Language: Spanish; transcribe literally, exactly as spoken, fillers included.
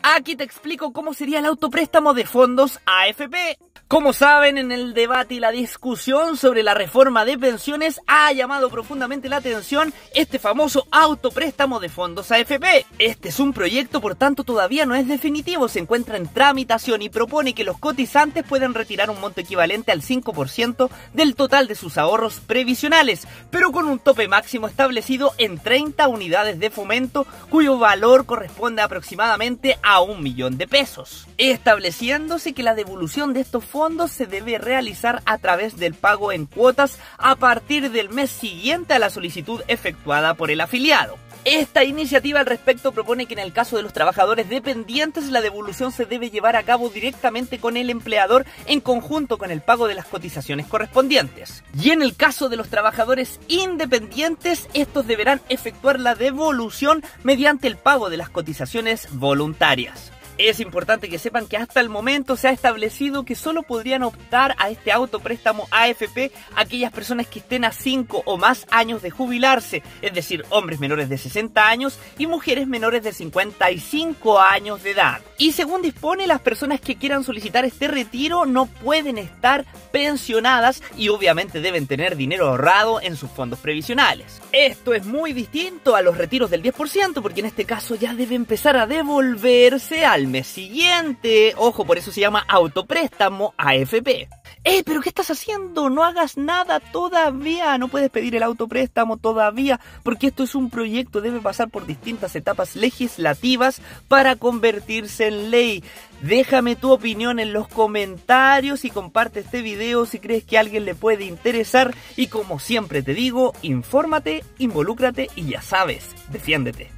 Aquí te explico cómo sería el autopréstamo de fondos A F P. Como saben, en el debate y la discusión sobre la reforma de pensiones ha llamado profundamente la atención este famoso autopréstamo de fondos A F P. Este es un proyecto, por tanto todavía no es definitivo, se encuentra en tramitación y propone que los cotizantes puedan retirar un monto equivalente al cinco por ciento del total de sus ahorros previsionales, pero con un tope máximo establecido en treinta unidades de fomento, cuyo valor corresponde aproximadamente a un millón de pesos, estableciéndose que la devolución de estos fondos fondos se debe realizar a través del pago en cuotas a partir del mes siguiente a la solicitud efectuada por el afiliado. Esta iniciativa al respecto propone que en el caso de los trabajadores dependientes la devolución se debe llevar a cabo directamente con el empleador en conjunto con el pago de las cotizaciones correspondientes. Y en el caso de los trabajadores independientes, estos deberán efectuar la devolución mediante el pago de las cotizaciones voluntarias. Es importante que sepan que hasta el momento se ha establecido que solo podrían optar a este autopréstamo A F P aquellas personas que estén a cinco o más años de jubilarse, es decir, hombres menores de sesenta años y mujeres menores de cincuenta y cinco años de edad. Y según dispone, las personas que quieran solicitar este retiro no pueden estar pensionadas y obviamente deben tener dinero ahorrado en sus fondos previsionales. Esto es muy distinto a los retiros del diez por ciento, porque en este caso ya debe empezar a devolverse al mes siguiente. Ojo, por eso se llama autopréstamo A F P. ¡Eh, pero qué estás haciendo! No hagas nada todavía. No puedes pedir el autopréstamo todavía, porque esto es un proyecto, debe pasar por distintas etapas legislativas para convertirse en ley. Déjame tu opinión en los comentarios y comparte este video si crees que a alguien le puede interesar. Y como siempre te digo, infórmate, involúcrate y ya sabes, defiéndete.